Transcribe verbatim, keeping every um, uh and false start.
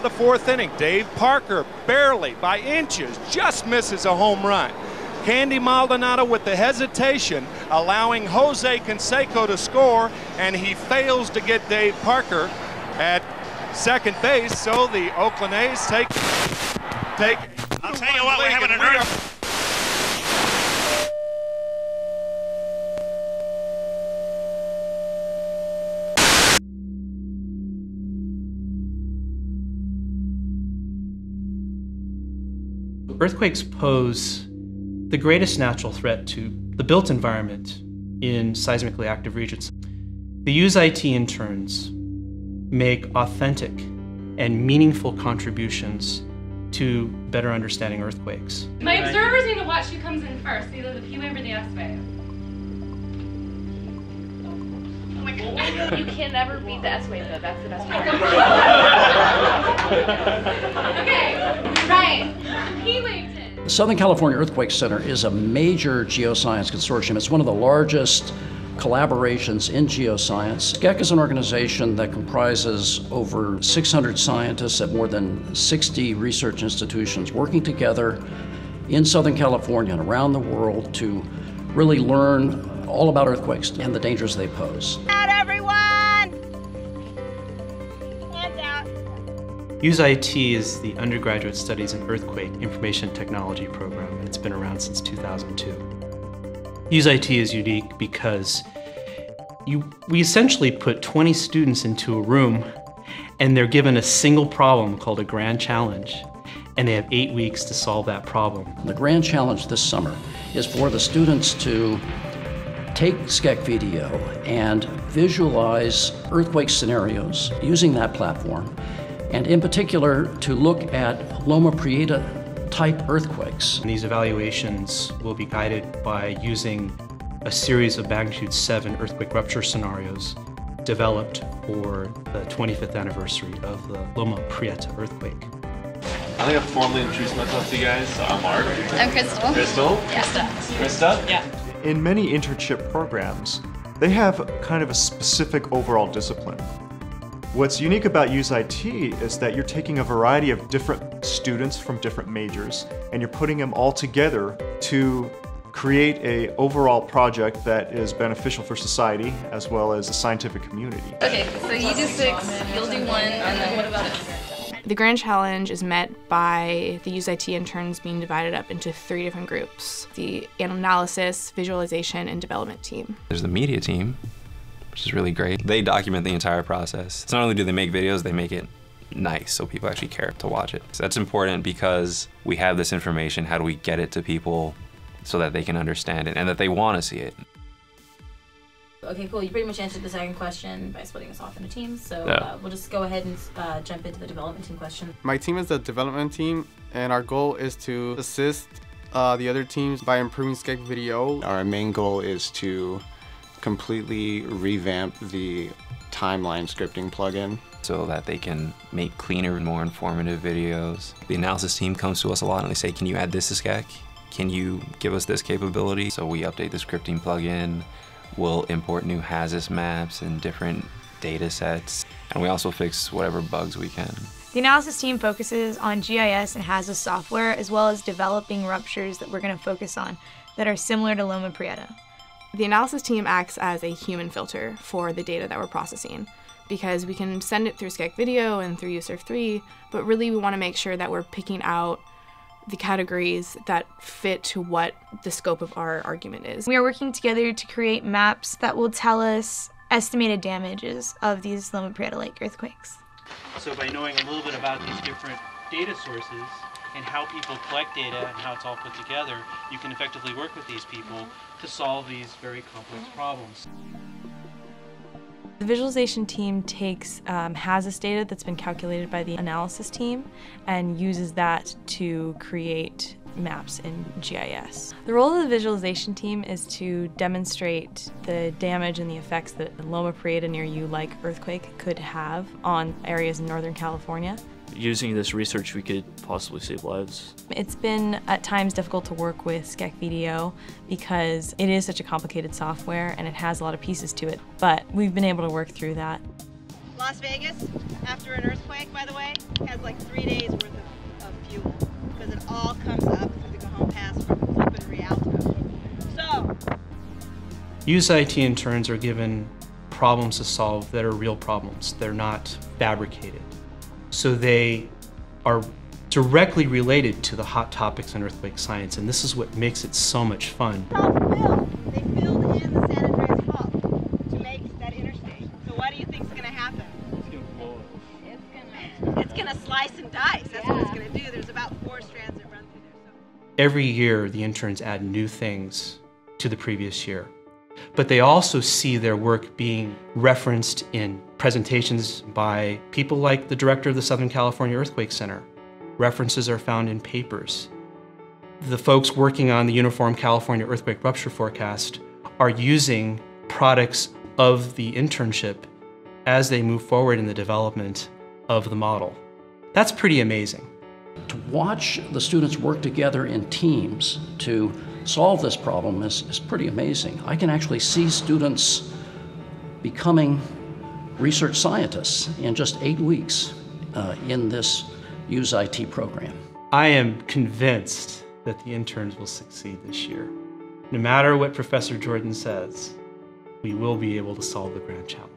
the fourth inning. Dave Parker barely, by inches, just misses a home run. Candy Maldonado with the hesitation, allowing Jose Canseco to score, and he fails to get Dave Parker at second base, so the Oakland A's take, take I'll tell you what, we're having an earth. Earthquakes pose the greatest natural threat to the built environment in seismically active regions. The UseIT interns make authentic and meaningful contributions to better understanding earthquakes. My observers need to watch who comes in first, either the P wave or the S wave. Oh my God. You can never beat the S wave though, that's the best part. Okay, right, P wave ten. The Southern California Earthquake Center is a major geoscience consortium. It's one of the largest collaborations in geoscience. S C E C is an organization that comprises over six hundred scientists at more than sixty research institutions working together in Southern California and around the world to really learn all about earthquakes and the dangers they pose. Out, everyone! Hands out. UseIT is the Undergraduate Studies in Earthquake Information Technology program, and it's been around since two thousand two. UseIT is unique because you, we essentially put twenty students into a room and they're given a single problem called a grand challenge, and they have eight weeks to solve that problem. The grand challenge this summer is for the students to take S C E C V D O and visualize earthquake scenarios using that platform, and in particular to look at Loma Prieta type earthquakes. And these evaluations will be guided by using a series of magnitude seven earthquake rupture scenarios developed for the twenty-fifth anniversary of the Loma Prieta earthquake. I think I've formally introduced myself to you guys. So I'm Mark. I'm Crystal. Crystal? Krista. Krista? Yeah. In many internship programs, they have kind of a specific overall discipline. What's unique about UseIT is that you're taking a variety of different students from different majors and you're putting them all together to create an overall project that is beneficial for society as well as the scientific community. Okay, so you do six, you'll do one, and then what about it? The grand challenge is met by the UseIT interns being divided up into three different groups: the analysis, visualization, and development team. There's the media team, which is really great. They document the entire process. So not only do they make videos, they make it nice so people actually care to watch it. So that's important because we have this information. How do we get it to people so that they can understand it and that they want to see it? Okay, cool. You pretty much answered the second question by splitting us off into teams, so Yeah. uh, we'll just go ahead and uh, jump into the development team question. My team is the development team, and our goal is to assist uh, the other teams by improving S C E C V D O. Our main goal is to completely revamp the timeline scripting plugin so that they can make cleaner and more informative videos. The analysis team comes to us a lot and they say, can you add this to S C E C? Can you give us this capability? So we update the scripting plugin. We'll import new HAZUS maps and different data sets. And we also fix whatever bugs we can. The analysis team focuses on G I S and HAZUS software, as well as developing ruptures that we're going to focus on that are similar to Loma Prieta. The analysis team acts as a human filter for the data that we're processing, because we can send it through S C E C V D O and through U S E R F three, but really we want to make sure that we're picking out the categories that fit to what the scope of our argument is. We are working together to create maps that will tell us estimated damages of these Loma Prieta-like earthquakes. So by knowing a little bit about these different data sources and how people collect data and how it's all put together, you can effectively work with these people to solve these very complex problems. The visualization team takes um, HAZUS data that's been calculated by the analysis team and uses that to create maps in G I S. The role of the visualization team is to demonstrate the damage and the effects that a Loma Prieta near you-like earthquake could have on areas in Northern California. Using this research, we could possibly save lives. It's been at times difficult to work with S C E C V D O because it is such a complicated software and it has a lot of pieces to it, but we've been able to work through that. Las Vegas, after an earthquake, by the way, has like three days worth of, of fuel because it all comes up through the Cajon Pass from up in Rialto. So, UseIT interns are given problems to solve that are real problems. They're not fabricated. So they are directly related to the hot topics in earthquake science, and this is what makes it so much fun. they filled in the San Andreas hub to make that interstate. So what do you think is going to happen? It's going to blow It's going to It's going to slice and dice. That's yeah. what it's going to do. There's about four strands that run through there. So. Every year, the interns add new things to the previous year. But they also see their work being referenced in presentations by people like the director of the Southern California Earthquake Center. References are found in papers. The folks working on the Uniform California Earthquake Rupture Forecast are using products of the internship as they move forward in the development of the model. That's pretty amazing. To watch the students work together in teams to solve this problem is, is pretty amazing. I can actually see students becoming research scientists in just eight weeks uh, in this UseIT program. I am convinced that the interns will succeed this year. No matter what Professor Jordan says, we will be able to solve the grand challenge.